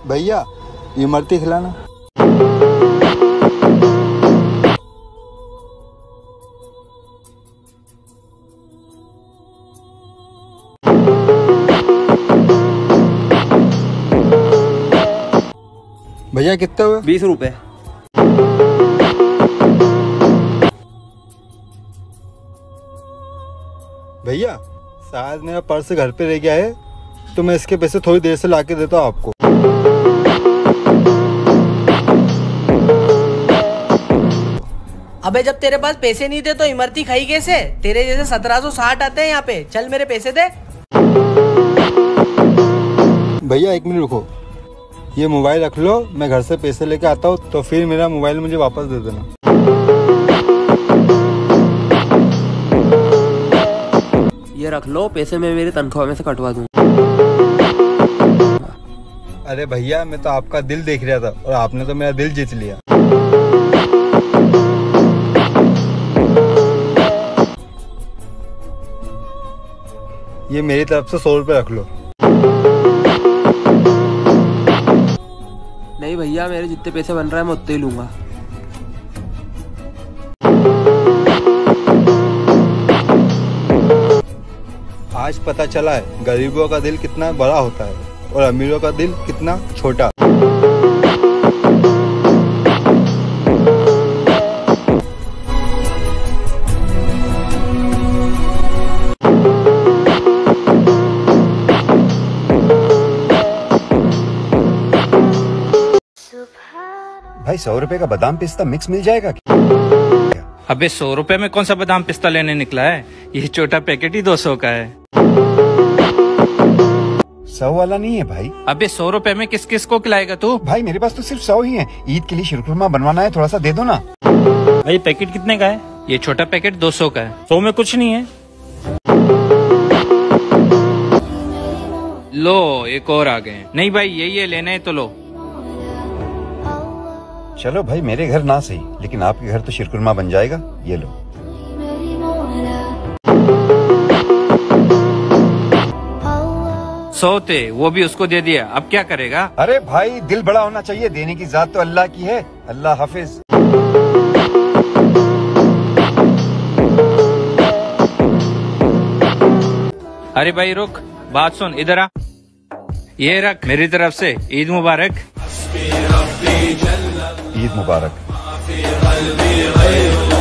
भैया इमरती खिलाना। भैया कितने हुए? 20 रुपए। भैया शायद मेरा पर्स घर पे रह गया है, तो मैं इसके पैसे थोड़ी देर से लाके देता हूँ आपको। अबे जब तेरे पास पैसे नहीं थे तो इमरती खाई कैसे? तेरे जैसे 1760 आते हैं यहाँ पे। चल मेरे पैसे दे। भैया 1 मिनट रुको, ये मोबाइल रख लो, मैं घर से पैसे लेके आता हूँ, तो फिर मेरा मोबाइल मुझे वापस दे देना। ये रख लो, पैसे मैं मेरी तनख्वाह में से कटवा दूँ। अरे भैया मैं तो आपका दिल देख रहा था और आपने तो मेरा दिल जीत लिया। ये मेरी तरफ से 100 रुपये रख लो। नहीं भैया, मेरे जितने पैसे बन रहे हैं मैं उतने ही लूंगा। आज पता चला है गरीबों का दिल कितना बड़ा होता है और अमीरों का दिल कितना छोटा। भाई 100 रुपए का बादाम पिस्ता मिक्स मिल जाएगा क्या? अबे 100 रुपए में कौन सा बादाम पिस्ता लेने निकला है? ये छोटा पैकेट ही 200 का है। 100 वाला नहीं है भाई। अबे 100 रुपए में किस किस को खिलाएगा तू? भाई मेरे पास तो सिर्फ 100 ही है। ईद के लिए शीरकुरमा बनवाना है, थोड़ा सा दे दो ना। भाई पैकेट कितने का है? ये छोटा पैकेट 200 का है। 100 में कुछ नहीं है। लो एक और आ गए। नहीं भाई यही लेना है तो लो। चलो भाई, मेरे घर ना सही, लेकिन आपके घर तो शीरकुरमा बन जाएगा। ये लो। सोते वो भी उसको दे दिया, अब क्या करेगा? अरे भाई दिल बड़ा होना चाहिए, देने की जात तो अल्लाह की है। अल्लाह हाफिज। अरे भाई रुक, बात सुन, इधर आ। ये रख मेरी तरफ से ईद मुबारक। ईद मुबारक।